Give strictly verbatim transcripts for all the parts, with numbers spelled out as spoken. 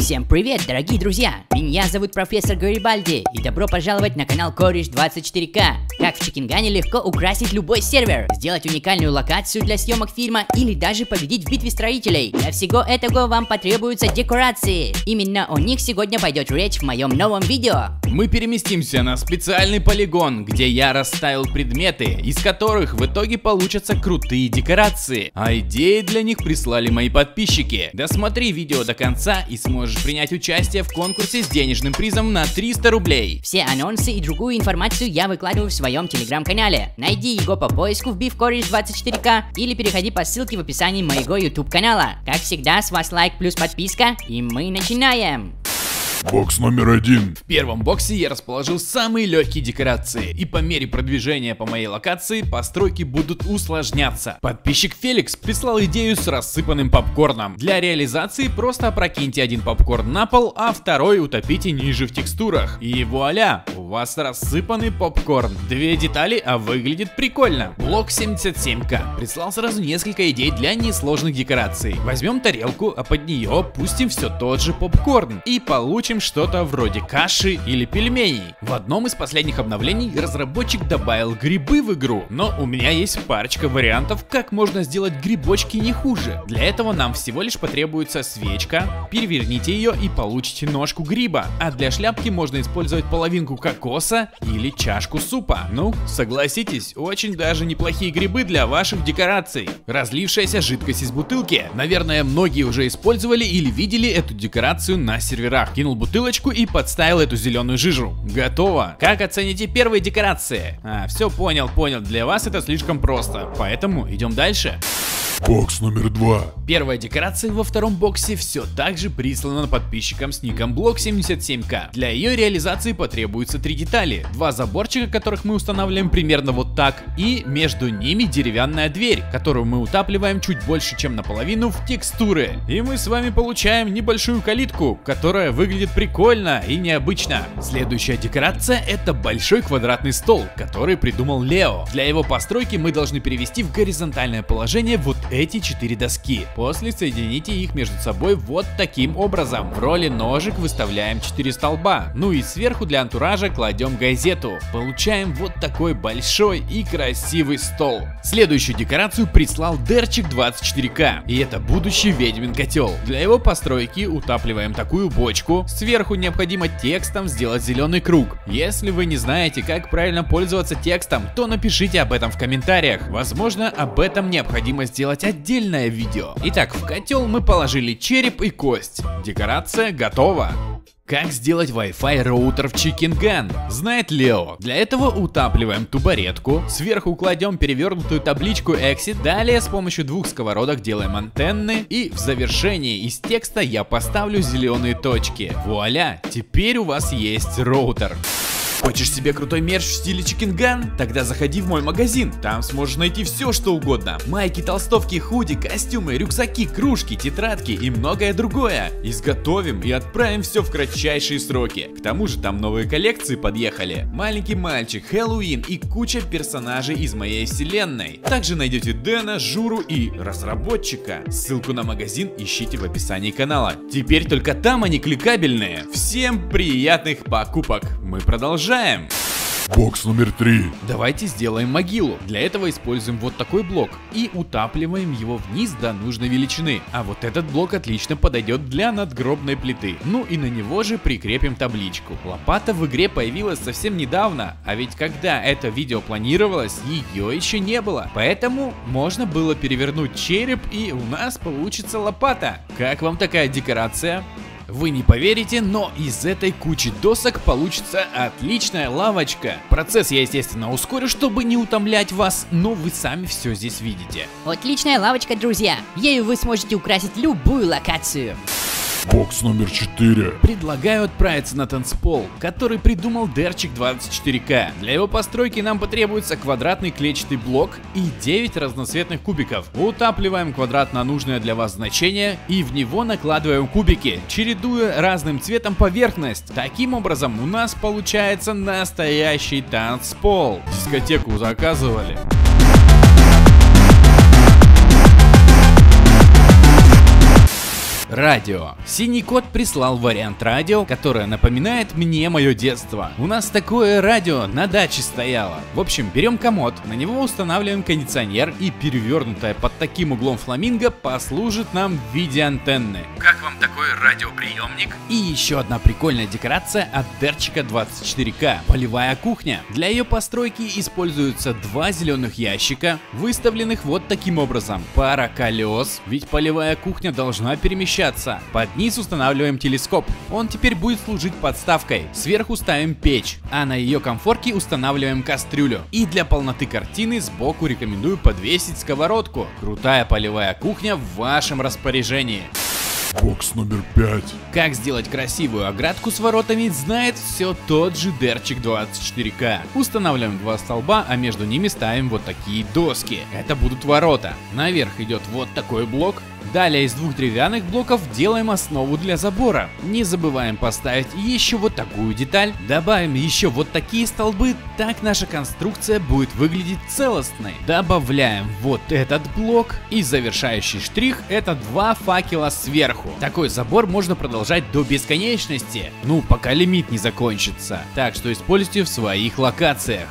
Всем привет, дорогие друзья! Меня зовут профессор Гарибальди, и добро пожаловать на канал Кореш двадцать четыре ка. Как в Чикингане легко украсить любой сервер, сделать уникальную локацию для съемок фильма или даже победить в битве строителей. Для всего этого вам потребуются декорации. Именно о них сегодня пойдет речь в моем новом видео. Мы переместимся на специальный полигон, где я расставил предметы, из которых в итоге получатся крутые декорации. А идеи для них прислали мои подписчики. Досмотри видео до конца и сможешь принять участие в конкурсе с денежным призом на триста рублей. Все анонсы и другую информацию я выкладываю в своем телеграм-канале. Найди его по поиску, вбив Кореш двадцать четыре ка, или переходи по ссылке в описании моего YouTube канала. Как всегда, с вас лайк плюс подписка, и мы начинаем. Бокс номер один. В первом боксе я расположил самые легкие декорации, и по мере продвижения по моей локации постройки будут усложняться. Подписчик Феликс прислал идею с рассыпанным попкорном. Для реализации просто опрокиньте один попкорн на пол, а второй утопите ниже в текстурах. И вуаля, у вас рассыпанный попкорн. Две детали, а выглядит прикольно. Блок семьдесят семь ка прислал сразу несколько идей для несложных декораций. Возьмем тарелку, а под нее пустим все тот же попкорн и получим что-то вроде каши или пельменей. В одном из последних обновлений разработчик добавил грибы в игру, но у меня есть парочка вариантов, как можно сделать грибочки не хуже. Для этого нам всего лишь потребуется свечка, переверните ее и получите ножку гриба, а для шляпки можно использовать половинку кокоса или чашку супа. Ну, согласитесь, очень даже неплохие грибы для ваших декораций. Разлившаяся жидкость из бутылки. Наверное, многие уже использовали или видели эту декорацию на серверах. Кинул бутылочку и подставил эту зеленую жижу. Готово. Как оцените первые декорации? А, все понял, понял. Для вас это слишком просто. Поэтому идем дальше. Бокс номер два. Первая декорация во втором боксе все так же прислана подписчикам с ником Блок семьдесят семь ка. Для ее реализации потребуется три детали. Два заборчика, которых мы устанавливаем примерно вот так, и между ними деревянная дверь, которую мы утапливаем чуть больше, чем наполовину в текстуры. И мы с вами получаем небольшую калитку, которая выглядит прикольно и необычно. Следующая декорация — это большой квадратный стол, который придумал Лео. Для его постройки мы должны перевести в горизонтальное положение вот эти четыре доски. После соедините их между собой вот таким образом. В роли ножек выставляем четыре столба. Ну и сверху для антуража кладем газету. Получаем вот такой большой и красивый стол. Следующую декорацию прислал Дерчик двадцать четыре ка. И это будущий ведьмин котел. Для его постройки утапливаем такую бочку. Сверху необходимо текстом сделать зеленый круг. Если вы не знаете, как правильно пользоваться текстом, то напишите об этом в комментариях. Возможно, об этом необходимо сделать отдельное видео. Итак, в котел мы положили череп и кость. Декорация готова. Как сделать Wi-Fi роутер в Чикинган? Знает Лео. Для этого утапливаем тубаретку, сверху кладем перевернутую табличку Exit, далее с помощью двух сковородок делаем антенны, и в завершении из текста я поставлю зеленые точки. Вуаля, теперь у вас есть роутер. Хочешь себе крутой мерч в стиле Чикинган? Тогда заходи в мой магазин, там сможешь найти все, что угодно. Майки, толстовки, худи, костюмы, рюкзаки, кружки, тетрадки и многое другое. Изготовим и отправим все в кратчайшие сроки. К тому же там новые коллекции подъехали. Маленький мальчик, Хэллоуин и куча персонажей из моей вселенной. Также найдете Дэна, Журу и разработчика. Ссылку на магазин ищите в описании канала. Теперь только там они кликабельные. Всем приятных покупок. Мы продолжаем. Бокс номер три. Давайте сделаем могилу. Для этого используем вот такой блок и утапливаем его вниз до нужной величины. А вот этот блок отлично подойдет для надгробной плиты. Ну и на него же прикрепим табличку. Лопата в игре появилась совсем недавно, а ведь когда это видео планировалось, ее еще не было. Поэтому можно было перевернуть череп, и у нас получится лопата. Как вам такая декорация? Вы не поверите, но из этой кучи досок получится отличная лавочка. Процесс я, естественно, ускорю, чтобы не утомлять вас, но вы сами все здесь видите. Отличная лавочка, друзья. Ею вы сможете украсить любую локацию. Бокс номер четыре. Предлагаю отправиться на танцпол, который придумал Дерчик двадцать четыре ка. Для его постройки нам потребуется квадратный клетчатый блок и девять разноцветных кубиков. Утапливаем квадрат на нужное для вас значение и в него накладываем кубики, чередуя разным цветом поверхность. Таким образом у нас получается настоящий танцпол. Дискотеку заказывали. Радио. Синий кот прислал вариант радио, которое напоминает мне мое детство. У нас такое радио на даче стояло. В общем, берем комод, на него устанавливаем кондиционер, и перевернутая под таким углом фламинго послужит нам в виде антенны. Как вам такой радиоприемник? И еще одна прикольная декорация от Дерчика двадцать четыре ка. Полевая кухня. Для ее постройки используются два зеленых ящика, выставленных вот таким образом. Пара колес, ведь полевая кухня должна перемещаться. Под низ устанавливаем телескоп. Он теперь будет служить подставкой. Сверху ставим печь, а на ее комфорке устанавливаем кастрюлю. И для полноты картины сбоку рекомендую подвесить сковородку. Крутая полевая кухня в вашем распоряжении. Бокс номер пять. Как сделать красивую оградку с воротами, знает все тот же Дерчик двадцать четыре ка. Устанавливаем два столба, а между ними ставим вот такие доски. Это будут ворота. Наверх идет вот такой блок. Далее из двух деревянных блоков делаем основу для забора. Не забываем поставить еще вот такую деталь. Добавим еще вот такие столбы, так наша конструкция будет выглядеть целостной. Добавляем вот этот блок, и завершающий штрих — это два факела сверху. Такой забор можно продолжать до бесконечности, ну пока лимит не закончится. Так что используйте в своих локациях.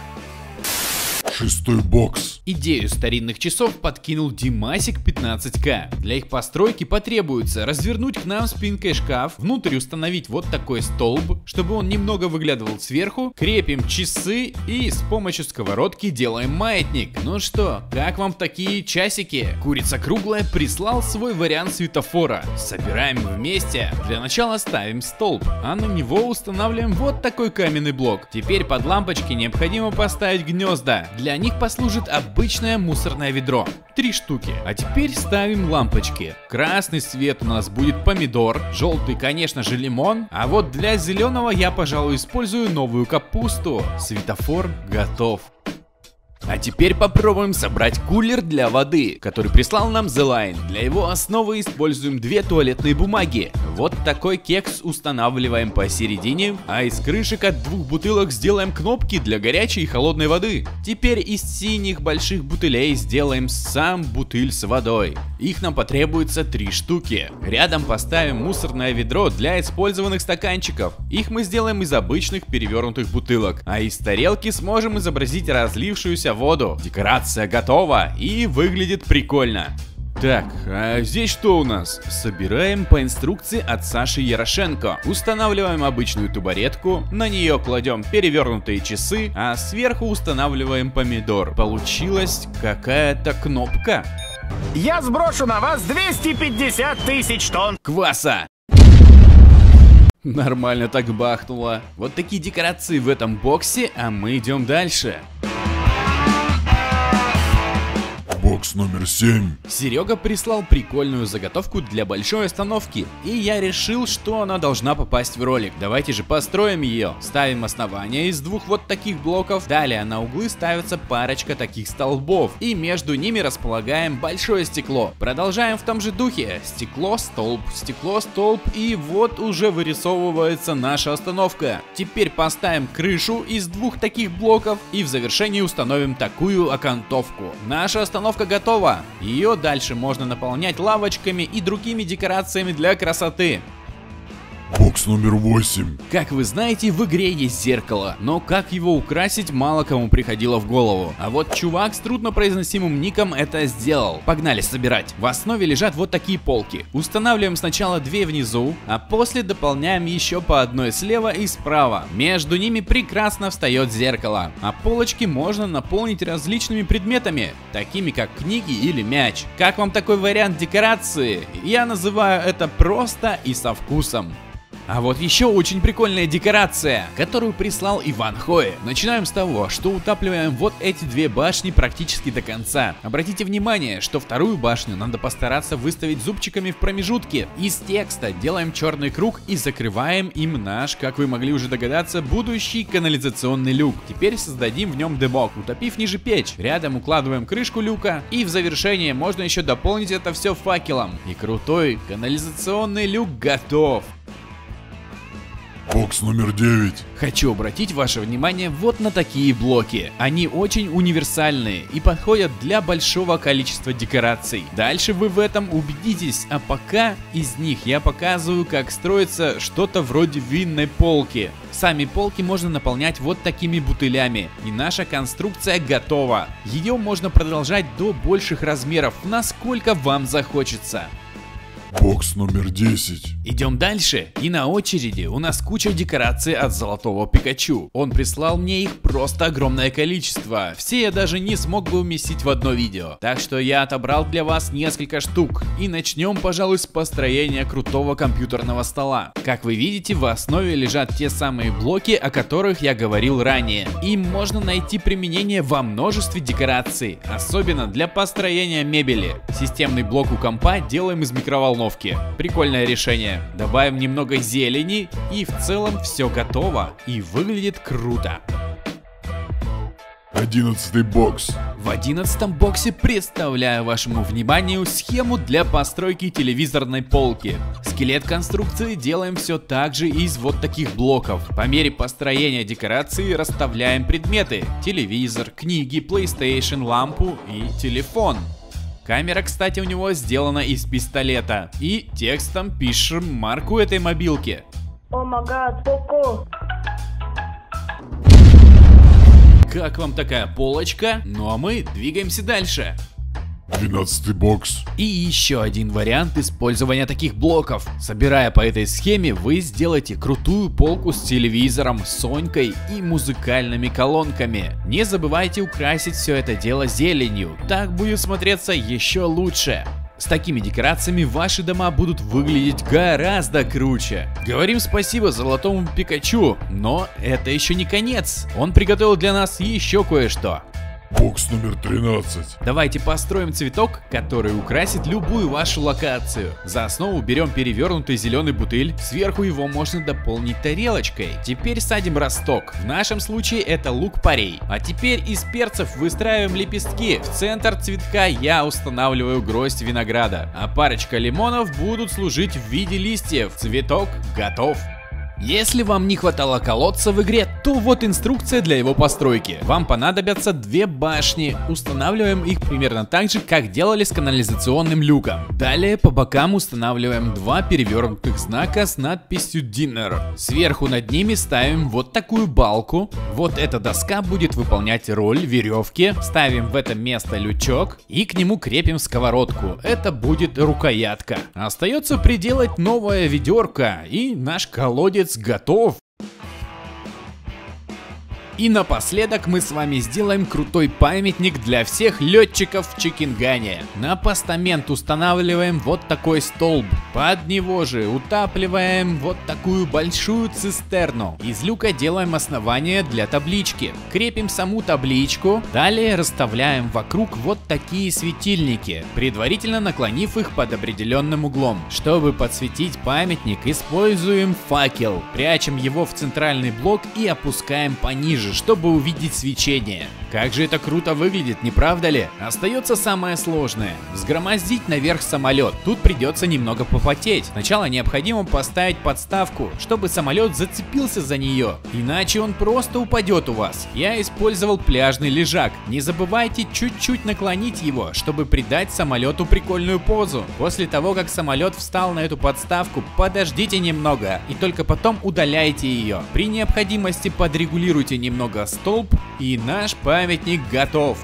Шестой бокс. Идею старинных часов подкинул Димасик пятнадцать ка. Для их постройки потребуется развернуть к нам спинкой шкаф, внутрь установить вот такой столб, чтобы он немного выглядывал сверху, крепим часы и с помощью сковородки делаем маятник. Ну что, как вам такие часики? Курица круглая прислал свой вариант светофора. Собираем вместе. Для начала ставим столб, а на него устанавливаем вот такой каменный блок. Теперь под лампочки необходимо поставить гнезда. Для них послужит обычное мусорное ведро. Три штуки. А теперь ставим лампочки. Красный свет у нас будет помидор, желтый, конечно же, лимон. А вот для зеленого я, пожалуй, использую новую капусту. Светофор готов. А теперь попробуем собрать кулер для воды, который прислал нам The Line. Для его основы используем две туалетные бумаги. Вот такой кекс устанавливаем посередине, а из крышек от двух бутылок сделаем кнопки для горячей и холодной воды. Теперь из синих больших бутылей сделаем сам бутыль с водой. Их нам потребуется три штуки. Рядом поставим мусорное ведро для использованных стаканчиков. Их мы сделаем из обычных перевернутых бутылок, а из тарелки сможем изобразить разлившуюся воду. Декорация готова и выглядит прикольно. Так, а здесь что у нас? Собираем по инструкции от Саши Ярошенко. Устанавливаем обычную тубаретку, на нее кладем перевернутые часы, а сверху устанавливаем помидор. Получилась какая-то кнопка. Я сброшу на вас двести пятьдесят тысяч тонн Кваса! Нормально так бахнуло. Вот такие декорации в этом боксе, а мы идем дальше. Бокс номер семь. Серега прислал прикольную заготовку для большой остановки, и я решил, что она должна попасть в ролик. Давайте же построим ее. Ставим основание из двух вот таких блоков, далее на углы ставится парочка таких столбов, и между ними располагаем большое стекло. Продолжаем в том же духе. Стекло, столб, стекло, столб, и вот уже вырисовывается наша остановка. Теперь поставим крышу из двух таких блоков, и в завершении установим такую окантовку. Наша остановка готова. Ее дальше можно наполнять лавочками и другими декорациями для красоты. Бокс номер восемь. Как вы знаете, в игре есть зеркало, но как его украсить, мало кому приходило в голову. А вот чувак с труднопроизносимым ником это сделал. Погнали собирать. В основе лежат вот такие полки. Устанавливаем сначала две внизу, а после дополняем еще по одной слева и справа. Между ними прекрасно встает зеркало, а полочки можно наполнить различными предметами, такими как книги или мяч. Как вам такой вариант декорации? Я называю это просто и со вкусом. А вот еще очень прикольная декорация, которую прислал Иван Хое. Начинаем с того, что утапливаем вот эти две башни практически до конца. Обратите внимание, что вторую башню надо постараться выставить зубчиками в промежутке. Из текста делаем черный круг и закрываем им наш, как вы могли уже догадаться, будущий канализационный люк. Теперь создадим в нем дымок, утопив ниже печь. Рядом укладываем крышку люка, и в завершение можно еще дополнить это все факелом. И крутой канализационный люк готов. Бокс номер девять. Хочу обратить ваше внимание вот на такие блоки. Они очень универсальные и подходят для большого количества декораций. Дальше вы в этом убедитесь, а пока из них я показываю, как строится что-то вроде винной полки. Сами полки можно наполнять вот такими бутылями, и наша конструкция готова. Ее можно продолжать до больших размеров, насколько вам захочется. Бокс номер десять. Идем дальше, и на очереди у нас куча декораций от Золотого Пикачу. Он прислал мне их просто огромное количество, все я даже не смог бы уместить в одно видео. Так что я отобрал для вас несколько штук, и начнем, пожалуй, с построения крутого компьютерного стола. Как вы видите, в основе лежат те самые блоки, о которых я говорил ранее. Им можно найти применение во множестве декораций, особенно для построения мебели. Системный блок у компа делаем из микроволновки. Прикольное решение. Добавим немного зелени, и в целом все готово и выглядит круто. Одиннадцатый бокс. В одиннадцатом боксе представляю вашему вниманию схему для постройки телевизорной полки. Скелет конструкции делаем все так же из вот таких блоков. По мере построения декорации расставляем предметы: телевизор, книги, PlayStation, лампу и телефон. Камера, кстати, у него сделана из пистолета. И текстом пишем марку этой мобилки. О май гад, Поко. Как вам такая полочка? Ну а мы двигаемся дальше. Двенадцатый бокс. И еще один вариант использования таких блоков. Собирая по этой схеме, вы сделаете крутую полку с телевизором, сонькой и музыкальными колонками. Не забывайте украсить все это дело зеленью, так будет смотреться еще лучше. С такими декорациями ваши дома будут выглядеть гораздо круче. Говорим спасибо Золотому Пикачу, но это еще не конец. Он приготовил для нас еще кое-что. Бокс номер тринадцать. Давайте построим цветок, который украсит любую вашу локацию. За основу берем перевернутый зеленый бутыль, сверху его можно дополнить тарелочкой. Теперь садим росток, в нашем случае это лук-порей. А теперь из перцев выстраиваем лепестки. В центр цветка я устанавливаю гроздь винограда, а парочка лимонов будут служить в виде листьев. Цветок готов. Если вам не хватало колодца в игре, то вот инструкция для его постройки. Вам понадобятся две башни. Устанавливаем их примерно так же, как делали с канализационным люком. Далее по бокам устанавливаем два перевернутых знака с надписью Dinner. Сверху над ними ставим вот такую балку. Вот эта доска будет выполнять роль веревки. Ставим в это место лючок и к нему крепим сковородку. Это будет рукоятка. Остается приделать новое ведерко, и наш колодец готов. И напоследок мы с вами сделаем крутой памятник для всех летчиков в Чикенгане. На постамент устанавливаем вот такой столб. Под него же утапливаем вот такую большую цистерну. Из люка делаем основание для таблички. Крепим саму табличку. Далее расставляем вокруг вот такие светильники, предварительно наклонив их под определенным углом. Чтобы подсветить памятник, используем факел. Прячем его в центральный блок и опускаем пониже, чтобы увидеть свечение. Как же это круто выглядит, не правда ли? Остается самое сложное — взгромоздить наверх самолет. Тут придется немного попотеть. Сначала необходимо поставить подставку, чтобы самолет зацепился за нее, иначе он просто упадет у вас. Я использовал пляжный лежак. Не забывайте чуть-чуть наклонить его, чтобы придать самолету прикольную позу. После того, как самолет встал на эту подставку, подождите немного и только потом удаляйте ее. При необходимости подрегулируйте немного Немного столб, и наш памятник готов.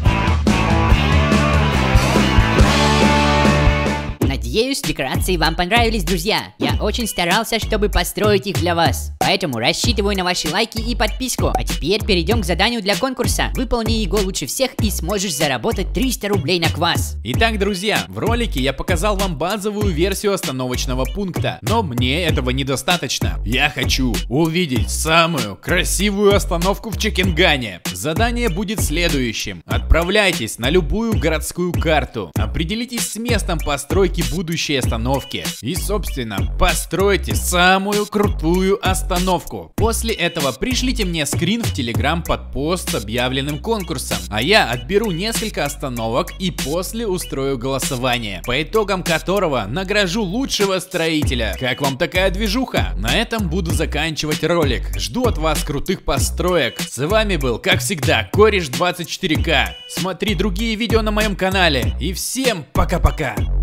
Надеюсь, декорации вам понравились, друзья. Я очень старался, чтобы построить их для вас. Поэтому рассчитываю на ваши лайки и подписку. А теперь перейдем к заданию для конкурса. Выполни его лучше всех и сможешь заработать триста рублей на квас. Итак, друзья, в ролике я показал вам базовую версию остановочного пункта. Но мне этого недостаточно. Я хочу увидеть самую красивую остановку в Чикенгане. Задание будет следующим. Отправляйтесь на любую городскую карту. Определитесь с местом постройки будущего будущей остановки. И, собственно, постройте самую крутую остановку. После этого пришлите мне скрин в Telegram под пост с объявленным конкурсом, а я отберу несколько остановок и после устрою голосование, по итогам которого награжу лучшего строителя. Как вам такая движуха? На этом буду заканчивать ролик. Жду от вас крутых построек. С вами был, как всегда, Кореш двадцать четыре ка. Смотри другие видео на моем канале. И всем пока-пока.